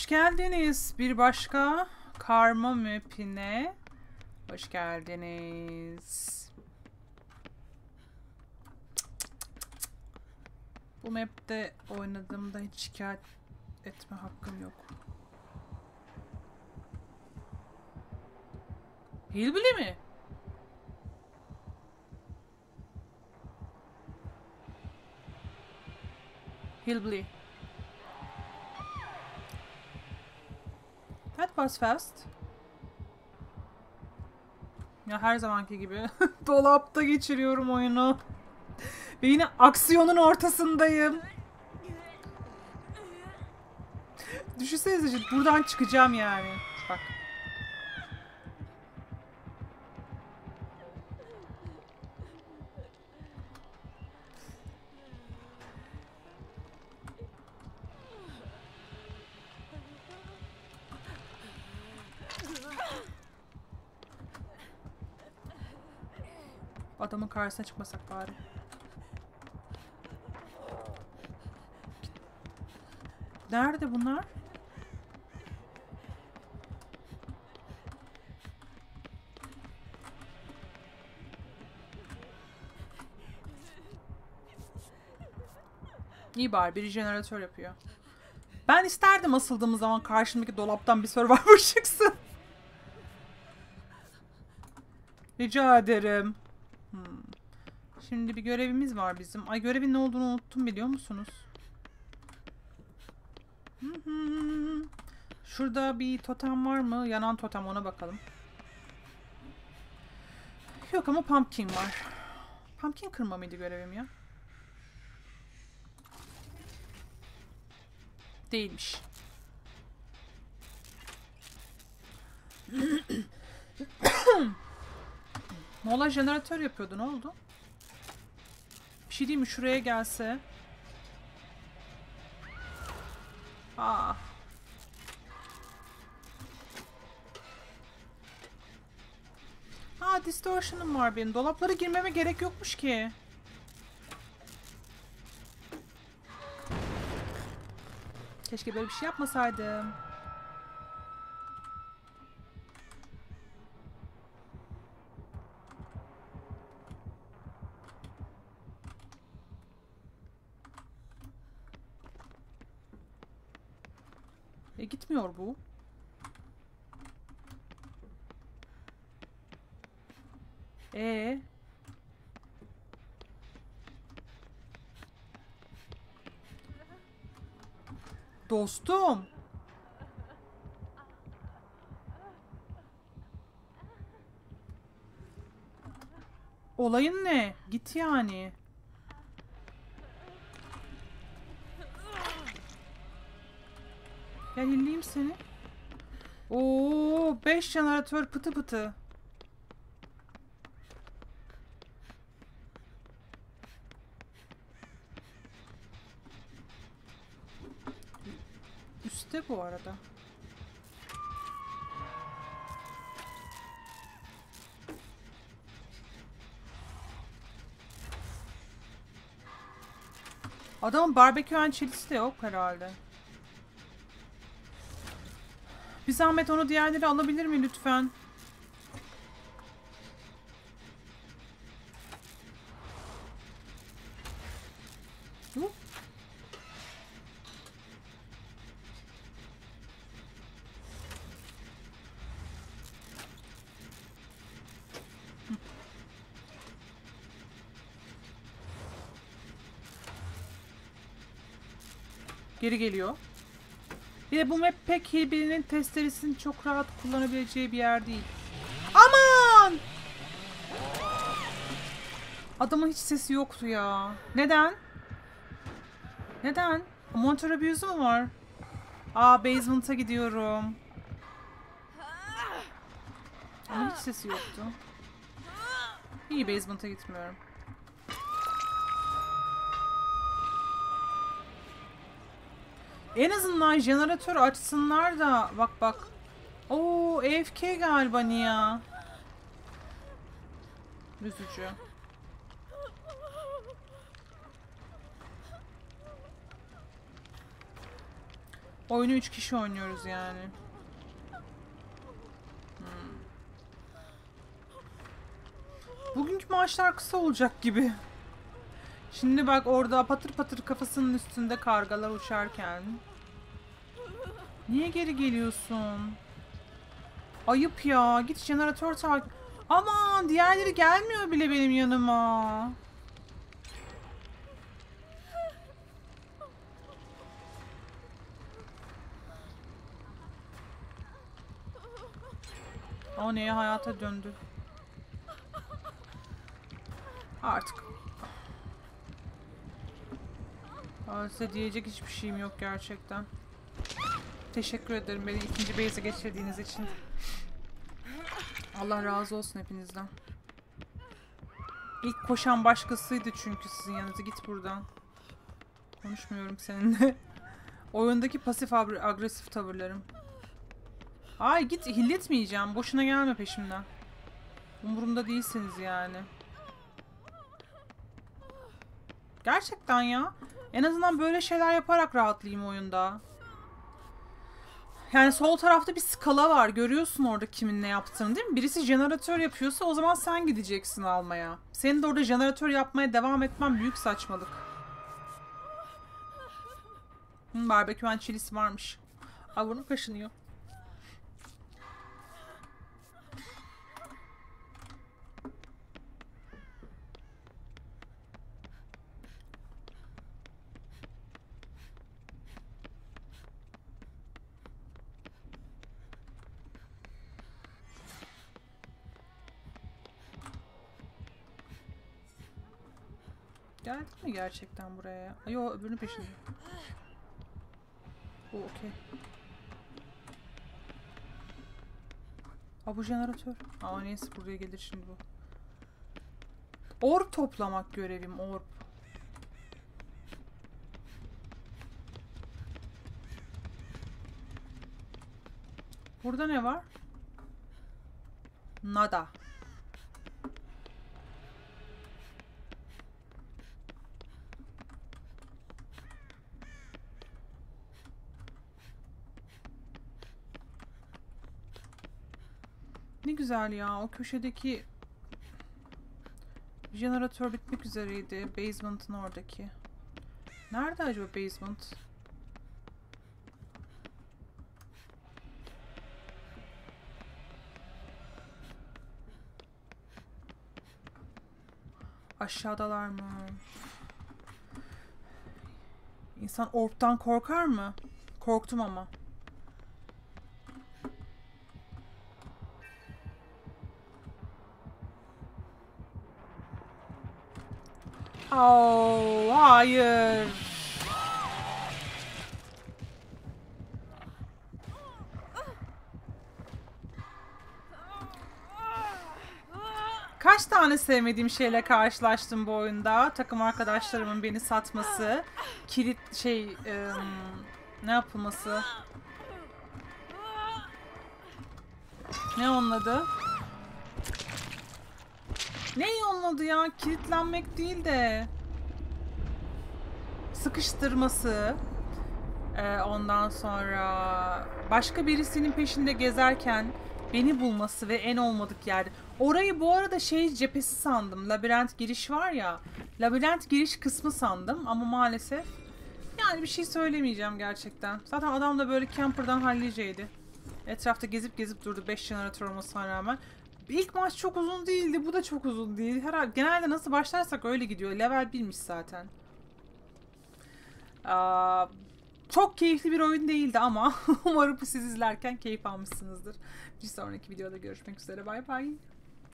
Hoş geldiniz bir başka karma map'ine. Hoş geldiniz. Bu map'te oynadığımda hiç şikayet etme hakkım yok. Hillbilly mi? Hillbilly. That was fast. Ya her zamanki gibi dolapta geçiriyorum oyunu. Ve yine aksiyonun ortasındayım. Düşünsenize buradan çıkacağım yani. Bak. Adamın karşısına çıkmasak bari. Nerede bunlar? İyi bari biri jeneratör yapıyor. Ben isterdim asıldığımız zaman karşımdaki dolaptan bir Survivor çıksın. Rica ederim. Şimdi bir görevimiz var bizim. Ay görevin ne olduğunu unuttum biliyor musunuz? Şurada bir totem var mı? Yanan totem, ona bakalım. Yok ama pumpkin var. Pumpkin kırma mıydı görevim ya? Değilmiş. Mola jeneratör yapıyordu, ne oldu? Bir şey değil mi, şuraya gelse? Ah. Aa, distortion'ım var benim. Dolaplara girmeme gerek yokmuş ki. Keşke böyle bir şey yapmasaydım. Gitmiyor bu. Dostum. Olayın ne? Git yani. Gel hilleyim seni. Oo, 5 jeneratör pıtı pıtı. Üste bu arada. Adamın barbekü hançerisi de yok herhalde. Bir zahmet onu diğerleri alabilir mi lütfen? Geri geliyor. Bir de bu map pek birinin testeresini çok rahat kullanabileceği bir yer değil. Aman! Adamın hiç sesi yoktu ya. Neden? Neden? Monitör abuse'u mu var? Aa, basement'a gidiyorum. Ama hiç sesi yoktu. İyi, basement'a gitmiyorum. En azından jeneratör açsınlar da bak bak. Oo, AFK galiba Nia. Üzücü. Oyunu 3 kişi oynuyoruz yani. Bugünkü maçlar kısa olacak gibi. Şimdi bak orada patır patır kafasının üstünde kargalar uçarken. Niye geri geliyorsun? Ayıp ya. Git jeneratör takip. Aman diğerleri gelmiyor bile benim yanıma. O neye hayata döndü. Artık. Size diyecek hiçbir şeyim yok gerçekten. Teşekkür ederim beni ikinci base'e geçirdiğiniz için. Allah razı olsun hepinizden. İlk koşan başkasıydı çünkü sizin yanınıza. Git buradan. Konuşmuyorum seninle. Oyundaki pasif agresif tavırlarım. Ay git, hilletmeyeceğim. Boşuna gelme peşimden. Umurumda değilsiniz yani. Gerçekten ya. En azından böyle şeyler yaparak rahatlayayım oyunda. Yani sol tarafta bir skala var. Görüyorsun orada kimin ne yaptığını değil mi? Birisi jeneratör yapıyorsa o zaman sen gideceksin almaya. Senin de orada jeneratör yapmaya devam etmen büyük saçmalık. Barbekü çilisi varmış. Ay bunu kaşınıyor. Geldi mi gerçekten buraya? Yo öbürünün peşinde. O okey. Aa bu jeneratör. Aa neyse buraya gelir şimdi bu. Orb toplamak görevim, orb. Burada ne var? Nada. Ne güzel ya. O köşedeki jeneratör bitmek üzereydi. Basement'ın oradaki. Nerede acaba basement? Aşağıdalar mı? İnsan orb'tan korkar mı? Korktum ama. Oh, hayır. Kaç tane sevmediğim şeyle karşılaştım bu oyunda. Takım arkadaşlarımın beni satması, kilit ne yapılması? Ne onun adı? Ne onun adı ya? Kilitlenmek değil de sıkıştırması. Ondan sonra başka birisinin peşinde gezerken beni bulması ve en olmadık yerde. Orayı bu arada cephesi sandım. Labirent giriş var ya. Labirent giriş kısmı sandım ama maalesef yani bir şey söylemeyeceğim gerçekten. Zaten adam da böyle camper'dan halliceydi. Etrafta gezip gezip durdu 5 jeneratör olmasına rağmen. İlk maç çok uzun değildi. Bu da çok uzun değil. Herhalde genelde nasıl başlarsak öyle gidiyor. Level 1'miş zaten. Çok keyifli bir oyun değildi ama umarım siz izlerken keyif almışsınızdır. Bir sonraki videoda görüşmek üzere. Bay bay.